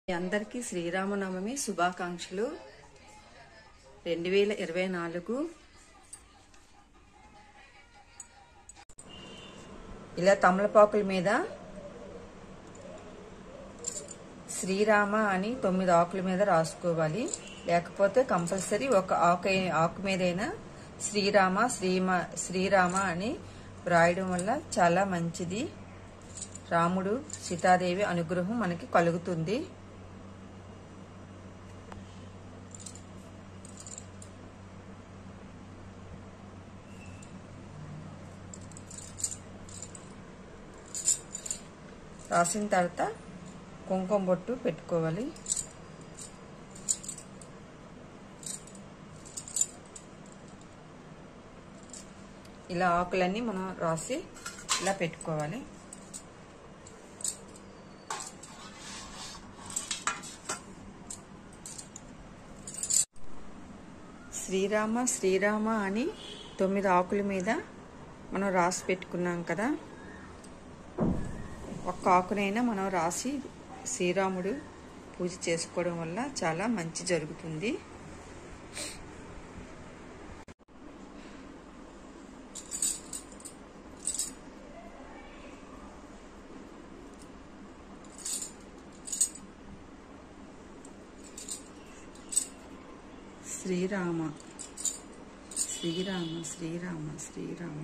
అందరికీ శ్రీరామనవమి శుభాకాంక్షలు. 2024 ఇలా తమలపాకుల మీద శ్రీరామ అని 9 ఆకుల మీద రాసుకోవాలి. లేకపోతే కంపల్సరీ ఒక ఆకు మీదైనా శ్రీరామ అని వ్రాయడం వల్ల చాలా మంచిది. రాముడు సీతాదేవి అనుగ్రహం మనకి కలుగుతుంది. రాసిన తర్వాత కుంకుమ బొట్టు పెట్టుకోవాలి. ఇలా ఆకులన్నీ మనం రాసి ఇలా పెట్టుకోవాలి. శ్రీరామ అని 9 ఆకుల మీద మనం రాసి పెట్టుకున్నాం కదా. ఒక్క ఆకునైనా మనం రాసి శ్రీరాముడు పూజ చేసుకోవడం వల్ల చాలా మంచి జరుగుతుంది. శ్రీరామ శ్రీరామ శ్రీరామ శ్రీరామ.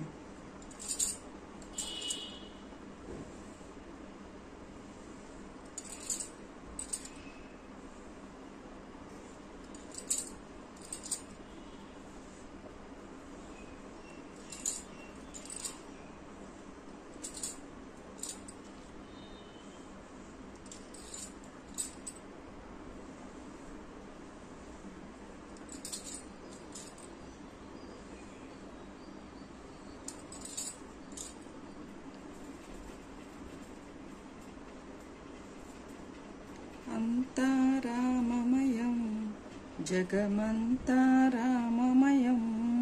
అంతా రామమయం జగమంతా రామమయం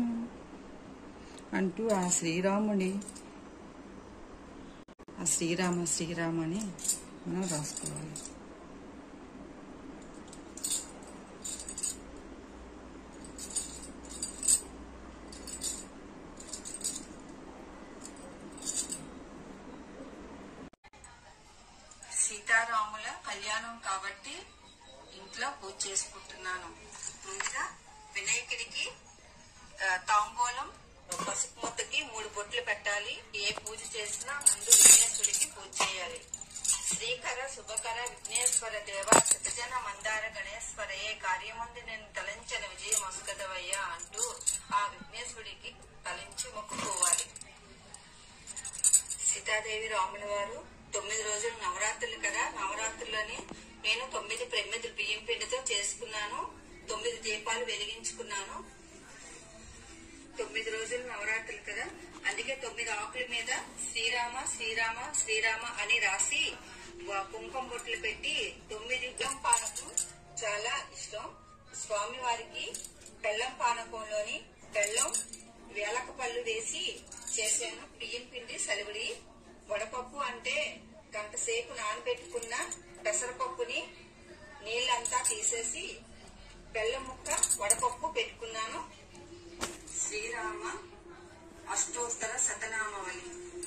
అంటూ ఆ శ్రీరాముని శ్రీరామ అని మనం రాసుకోవాలి. సీతారాముల కళ్యాణం కాబట్టి ఇంట్లో పూజ చేసుకుంటున్నాను. ముందుగా వినాయకుడికి తాంబూలం పసుపు ముద్దకి 3 బొట్లు పెట్టాలి. ఏ పూజ చేసినా ముందు విఘ్నేశ్వరుడికి పూజ చేయాలి. శ్రీకర శుభకర విఘ్నేశ్వర దేవ శతజన మందార గణేశ్వర ఏ కార్యముందు నేను తలంచిన విజయం వసుగదవయ్యా అంటూ ఆ విఘ్నేశ్వరుడికి తలంచి మొక్కుకోవాలి. సీతాదేవి రాముల వారు 9 రోజులు నవరాత్రులు కదా. నవరాత్రులని నేను 9 ప్రమిదలు బియ్యం పిండితో చేసుకున్నాను. 9 దీపాలు వెలిగించుకున్నాను. 9 రోజులు నవరాత్రులు కదా, అందుకే 9 ఆకుల మీద శ్రీరామ శ్రీరామ శ్రీరామ అని రాసి కుంకుమ బొట్లు పెట్టి 9 బెల్లం పానకం చాలా ఇష్టం స్వామి వారికి. బెల్లం పానకంలోని బెల్లం వేలక పళ్ళు వేసి చేశాను. బియ్యం పిండి సలివిడి వడపప్పు అంటే గంట సేపు నానబెట్టుకున్న పెసరపప్పుని నీళ్ళంతా తీసేసి బెల్లం ముక్క వడపప్పు పెట్టుకున్నాను. శ్రీరామ అష్టోత్తర శతనామావళి.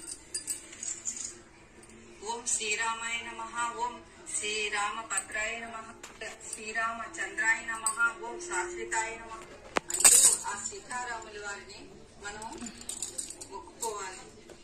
ఓం శ్రీరామాయ నమః, ఓం శ్రీరామ భద్రాయ నమః, శ్రీరామ చంద్రాయ నమః, ఓం శాశ్వతాయ నమః అంటూ ఆ సీతారాముల వారిని మనం మొక్కుకోవాలి.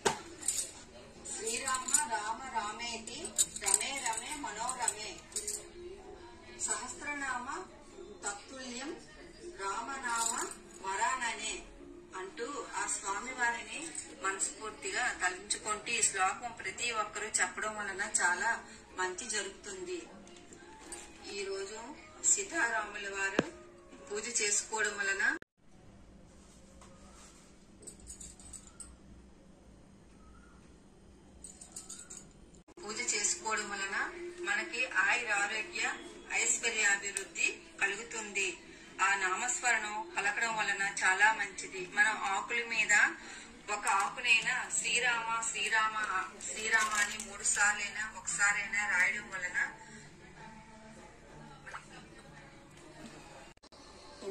శ్రీరామ రామ రామేతి రమే రమే మనోరమే సహస్రనామ తత్తుల్యం రామనామ వరాననే అంటూ ఆ స్వామి వారిని మనస్ఫూర్తిగా తలుచుకుంటూ ఈ శ్లోకం ప్రతి ఒక్కరూ చెప్పడం వలన చాలా మంచి జరుగుతుంది. ఈ రోజు సీతారాముల వారు పూజ చేసుకోవడం వలన మనకి ఆయురారోగ్య ఐశ్వర్యాభివృద్ధి కలుగుతుంది. ఆ నామస్మరణం పలకడం వలన చాలా మంచిది. మనం ఆకుల మీద ఒక ఆకునైనా శ్రీరామ శ్రీరామ శ్రీరామ అని 3 సార్లైనా ఒకసారైనా రాయడం వలన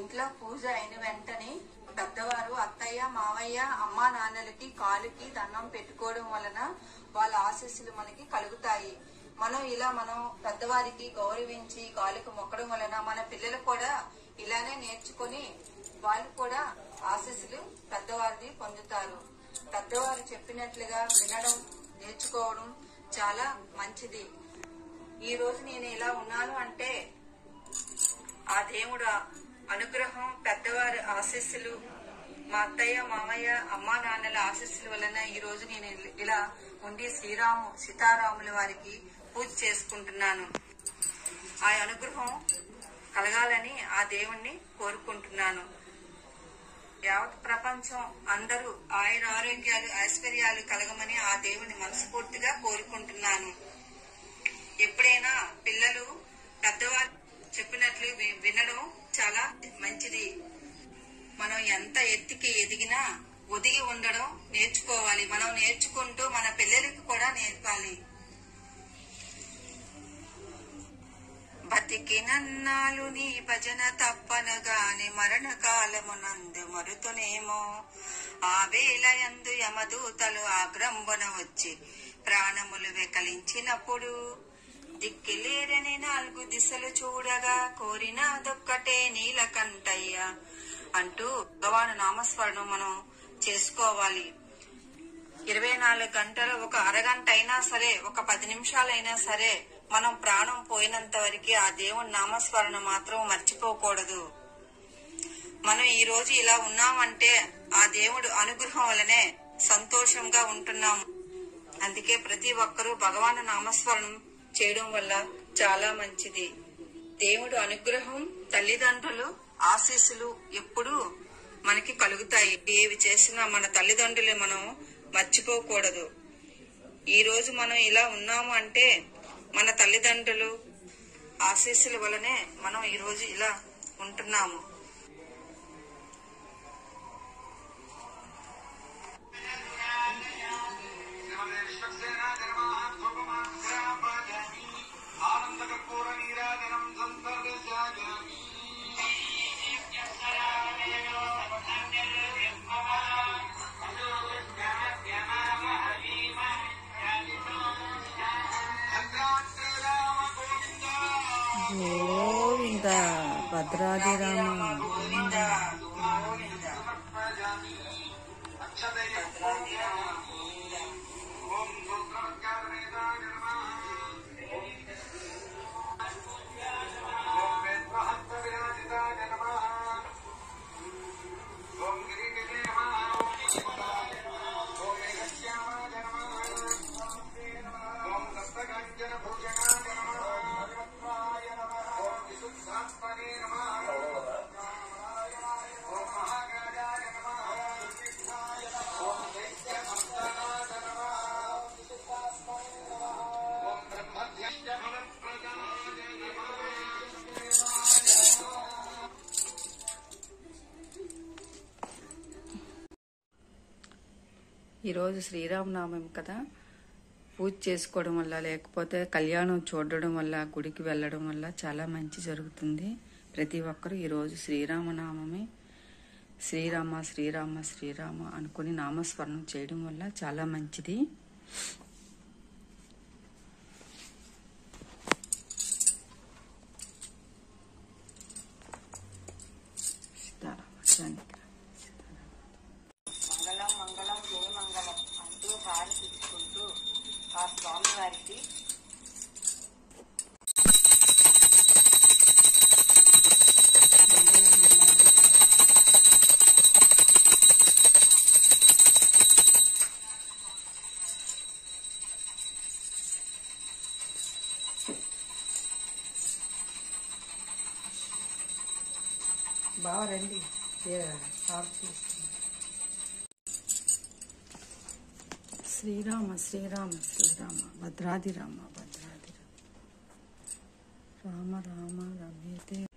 ఇంట్లో పూజ అయిన వెంటనే పెద్దవారు అత్తయ్య మావయ్య అమ్మా నాన్నలకి కాలుకి దండం పెట్టుకోవడం వలన వాళ్ళ ఆశీస్సులు మనకి కలుగుతాయి. మనం పెద్దవారికి గౌరవించి కాలుకు మొక్కడం వలన మన పిల్లలు కూడా ఇలానే నేర్చుకుని వాళ్ళు కూడా ఆశీస్సులు పెద్దవారిని పొందుతారు. పెద్దవారు చెప్పినట్లుగా వినడం నేర్చుకోవడం చాలా మంచిది. ఈ రోజు నేను ఇలా ఉన్నాను అంటే ఆ దేవుడు అనుగ్రహం, పెద్దవారి ఆశీస్సులు, మా అత్తయ్య మామయ్య అమ్మా నాన్నల ఆశీస్సుల వలన ఈ రోజు నేను ఇలా ఉండి సీతారాముల వారికి పూజ చేసుకుంటున్నాను. ఆ అనుగ్రహం కలగాలని ఆ దేవుణ్ణి కోరుకుంటున్నాను. యావత్ ప్రపంచం అందరూ ఆయుర ఆరోగ్యాలు ఐశ్వర్యాలు కలగమని ఆ దేవుని మనస్ఫూర్తిగా కోరుకుంటున్నాను. ఎప్పుడైనా పిల్లలు పెద్దవారు చెప్పినట్లు వినడం చాలా మంచిది. మనం ఎంత ఎత్తుకి ఎదిగినా ఒదిగి ఉండడం నేర్చుకోవాలి. మనం నేర్చుకుంటూ మన పిల్లలకి కూడా నేర్పాలి. బతికినన్నాళ్ళు నీ భజన తప్పనగాని మరణ కాలమునందు మరుతునేమో. ఆ వేళ యందు యమదూతలు ఆగ్రంబన వచ్చి ప్రాణములు వెకలించినప్పుడు దిక్కిలేరని 4 దిశలు చూడగా కోరినదొక్కటే నీలకంఠయ్య అంటూ భగవాను నామస్మరణం మనం చేసుకోవాలి. 24 గంటలు, ఒక అరగంట అయినా సరే, ఒక 10 నిమిషాలైనా సరే మనం ప్రాణం పోయినంత వరకు ఆ దేవుని నామస్మరణ మాత్రం మర్చిపోకూడదు. మనం ఈ రోజు ఇలా ఉన్నామంటే ఆ దేవుడు అనుగ్రహం వలనే సంతోషంగా ఉంటున్నాము. అందుకే ప్రతి ఒక్కరూ భగవాను నామస్మరణం చేయడం వల్ల చాలా మంచిది. దేవుడు అనుగ్రహం, తల్లిదండ్రులు ఆశీస్సులు ఎప్పుడూ మనకి కలుగుతాయి. ఏవి చేసినా మన తల్లిదండ్రులు మనం మర్చిపోకూడదు. ఈ రోజు మనం ఇలా ఉన్నాము అంటే మన తల్లిదండ్రులు ఆశీస్సుల వలనే మనం ఈ రోజు ఇలా ఉంటున్నాము. గోవింద భద్రాది రామ గోవింద గోవింద ఈరోజు శ్రీరామనామం కదా, పూజ చేసుకోవడం వల్ల లేకపోతే కళ్యాణం చూడడం వల్ల గుడికి వెళ్ళడం వల్ల చాలా మంచి జరుగుతుంది. ప్రతి ఒక్కరూ ఈరోజు శ్రీరామనామమే శ్రీరామ శ్రీరామ శ్రీరామ అనుకుని నామస్మరణం చేయడం వల్ల చాలా మంచిది. మంగళం మంగళం జయ మంగళం అంటూ హారతి ఇచ్చుకుంటూ ఆ స్వామి వారికి బాగా రండి. శ్రీరామ శ్రీరామ శ్రీరామ భద్రాది రామ భద్రాది రామ రామ రామ రమ్యతే